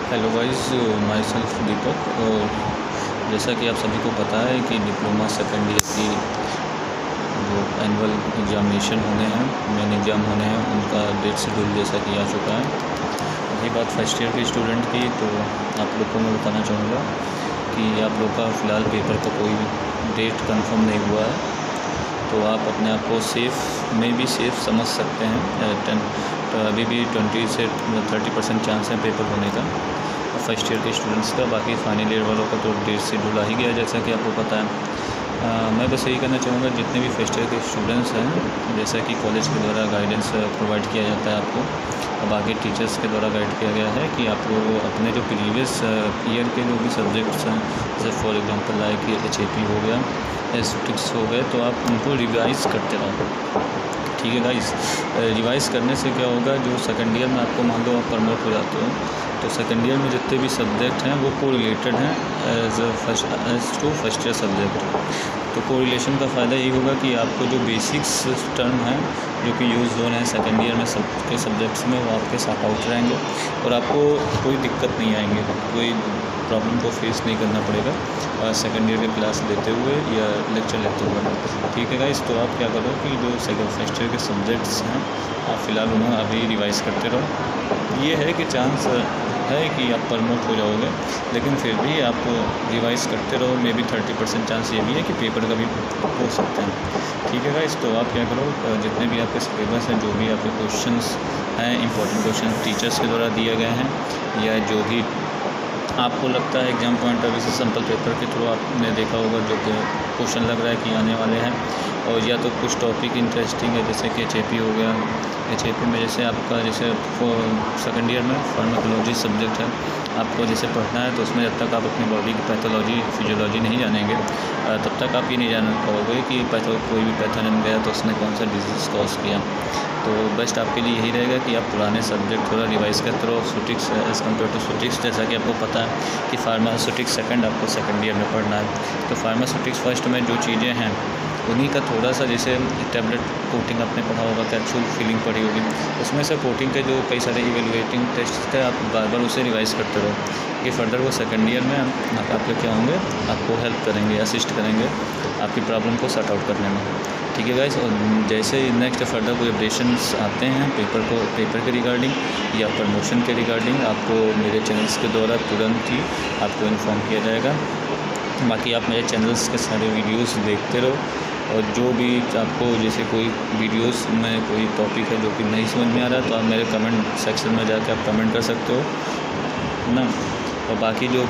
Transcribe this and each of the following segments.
Hello guys, myself Deepak. और जैसा कि आप सभी को पता है कि डिप्लोमा सेकेंड ईयर की जो एनुअल एग्ज़ामिनेशन होने हैं, मेन एग्ज़ाम होने हैं, उनका डेट शेड्यूल जैसा कि आ चुका है। रही बात फर्स्ट ईयर के स्टूडेंट की, तो आप लोग को मैं बताना चाहूँगा कि आप लोग का फ़िलहाल पेपर का कोई डेट कंफर्म नहीं हुआ है, तो आप अपने आप को सेफ़ समझ सकते हैं। तो अभी भी 20 से 30% चांस है पेपर होने का फर्स्ट ईयर के स्टूडेंट्स का। बाकी फाइनल ईयर वालों का तो डेट शेड्यूल आ ही गया जैसा कि आपको पता है। मैं बस यही कहना चाहूँगा, जितने भी फर्स्ट ईयर के स्टूडेंट्स हैं, जैसा कि कॉलेज के द्वारा गाइडेंस प्रोवाइड किया जाता है आपको, अब आगे टीचर्स के द्वारा गाइड किया गया है कि आप लोग अपने जो प्रीवियस ईयर के जो भी सब्जेक्ट्स हैं, जैसे फॉर एग्जांपल लाइक HAP हो गया, एस्टिक्स हो गए, तो आप उनको रिवाइज़ करते रहो। ठीक है गाइस, रिवाइज़ करने से क्या होगा, जो सेकेंड ईयर में आपको मान लो आप प्रमोट हो जाते हो, तो सेकेंड ईयर में जितने भी सब्जेक्ट हैं वो को रिलेटेड हैं as to first year subject. तो को रिलेशन का फ़ायदा यही होगा कि आपको जो बेसिक्स टर्म हैं जो कि यूज़ हो रहे हैं सेकेंड ईयर में सबके सब्जेक्ट्स में, वो आपके साथ आउट रहेंगे और आपको कोई दिक्कत नहीं आएंगे, कोई प्रॉब्लम को फेस नहीं करना पड़ेगा सेकेंड ईयर की क्लास लेते हुए या लेक्चर लेते हुए। ठीक है गाइस, तो आप क्या करो कि जो फर्स्ट ईयर के सब्जेक्ट्स हैं आप फ़िलहाल उन्हें अभी रिवाइज़ करते रहो। ये है कि चांस है कि आप प्रमोट हो जाओगे, लेकिन फिर भी आप रिवाइज़ करते रहो। मे बी 30% चांस ये भी है कि पेपर का भी हो सकते हैं। ठीक है गाइस, तो आप क्या करो, जितने भी आपके सिलेबस हैं, जो भी आपके क्वेश्चंस हैं, इंपॉर्टेंट क्वेश्चन टीचर्स के द्वारा दिए गए हैं, या जो भी आपको लगता है एग्ज़ाम पॉइंट ऑफ व्यू से सिंपल पेपर के थ्रू आपने देखा होगा जो कि क्वेश्चन लग रहा है कि आने वाले हैं, और या तो कुछ टॉपिक इंटरेस्टिंग है जैसे कि HAP हो गया। HAP में जैसे आपका जैसे सेकेंड ईयर में फार्माकोलॉजी सब्जेक्ट है, आपको जैसे पढ़ना है, तो उसमें जब तक आप अपनी बॉडी की पैथोलॉजी फिजियोलॉजी नहीं जानेंगे, तब तक आप ये नहीं जान पाओगे कि कोई भी पैथोजन गया तो उसने कौन सा डिजीज़ कॉज किया। तो बेस्ट आपके लिए यही रहेगा कि आप पुराने सब्जेक्ट थोड़ा रिवाइज़ करते रहो। Ceutics as compare to ceutics, जैसा कि आपको पता है कि फार्मास्यूटिक्स आपको सेकेंड ईयर में पढ़ना है, तो फार्मास्यूटिक्स फर्स्ट में जो चीज़ें हैं उन्हीं का थोड़ा सा, जैसे टैबलेट कोटिंग आपने पढ़ा होगा, कैप्सूल फिलिंग पढ़ी होगी, उसमें से कोटिंग के जो कई सारे इवेलुएटिंग टेस्ट थे, आप बार बार उसे रिवाइज़ करते रहो कि फर्दर वो सेकेंड ईयर में आपके क्या होंगे, आपको हेल्प करेंगे, असिस्ट करेंगे आपकी प्रॉब्लम को सॉर्ट आउट करने में। ठीक है गाइस, और जैसे नेक्स्ट फर्दर कोई अपडेशंस आते हैं पेपर के रिगार्डिंग या प्रमोशन के रिगार्डिंग, आपको मेरे चैनल्स के द्वारा तुरंत ही आपको इन्फॉर्म किया जाएगा। बाकी आप मेरे चैनल्स के सारे वीडियोस देखते रहो, और जो भी आपको जैसे कोई वीडियोस में कोई टॉपिक है जो कि नहीं समझ में आ रहा, तो आप मेरे कमेंट सेक्शन में जाके आप कमेंट कर सकते हो ना। और बाकी जो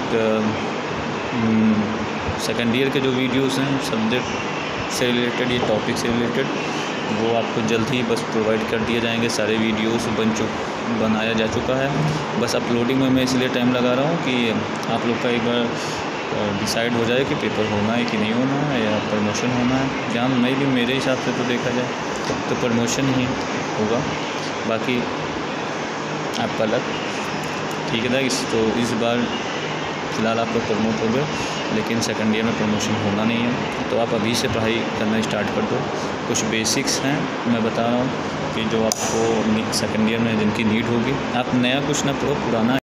सेकेंड ईयर के जो वीडियोस हैं सब्जेक्ट से रिलेटेड या टॉपिक से रिलेटेड, वो आपको जल्द ही बस प्रोवाइड कर दिए जाएंगे। सारे वीडियोस बनाया जा चुका है, बस अपलोडिंग में मैं इसलिए टाइम लगा रहा हूँ कि आप लोग का एक बार डिसाइड हो जाए कि पेपर होना है कि नहीं होना है, या प्रमोशन होना है। जहाँ नहीं भी मेरे हिसाब से तो देखा जाए तो प्रमोशन ही होगा, बाकी आपका लक। ठीक है ना। तो इस बार फ़िलहाल आप लोग प्रमोट हो गए, लेकिन सेकेंड ईयर में प्रमोशन होना नहीं है, तो आप अभी से पढ़ाई करना स्टार्ट कर दो। कुछ बेसिक्स हैं मैं बता रहा हूँ कि जो आपको सेकेंड ईयर में जिनकी नीड होगी, आप नया कुछ ना पढ़ो, पुराना